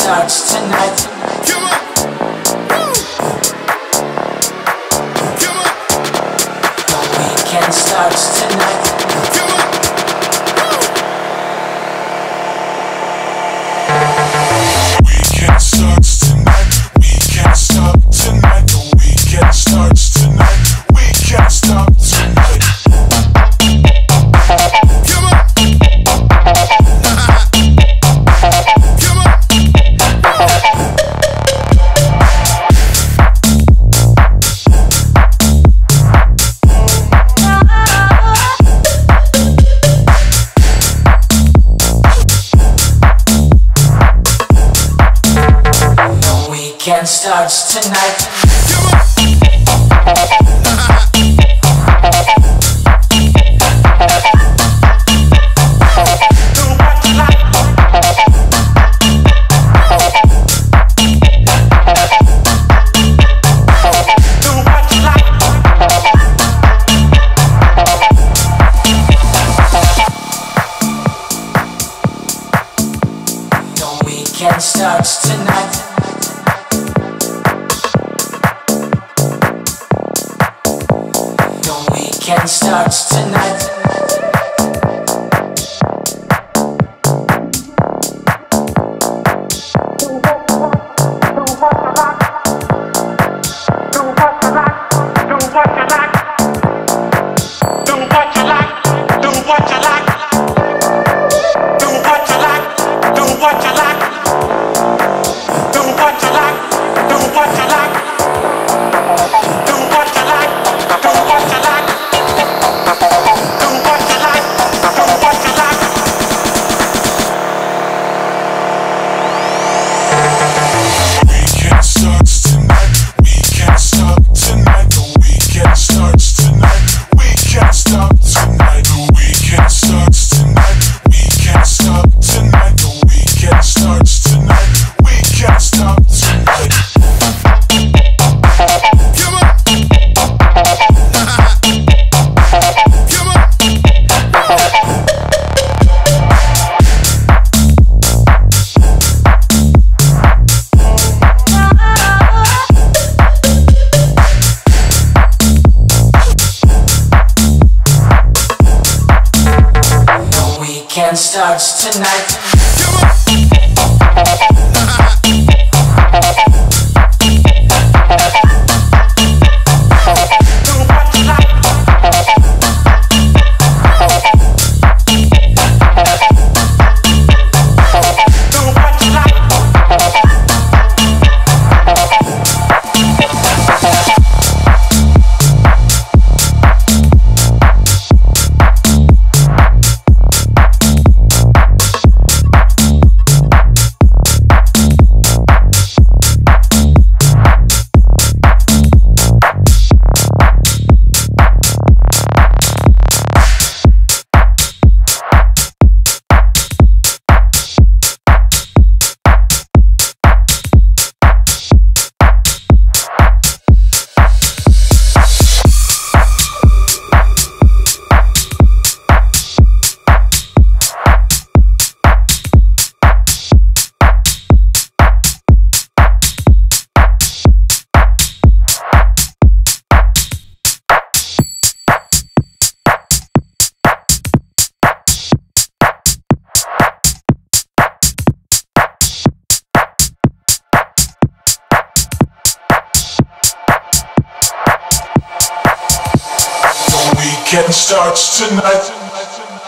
starts tonight. Come on. Woo. Come on. The weekend starts tonight. Come on. Woo. Weekend starts tonight. We can't stop tonight. The weekend starts tonight. We can't stop tonight. Come on. Come on. The weekend starts tonight. Come on. The weekend starts tonight. The weekend starts tonight. Weekend starts tonight. We can't stop tonight. The weekend starts tonight. We can't stop tonight. The weekend starts tonight. We can't stop tonight. The weekend starts tonight. We can't stop tonight. Come on. Come on. The weekend starts tonight. Come on. The weekend starts tonight.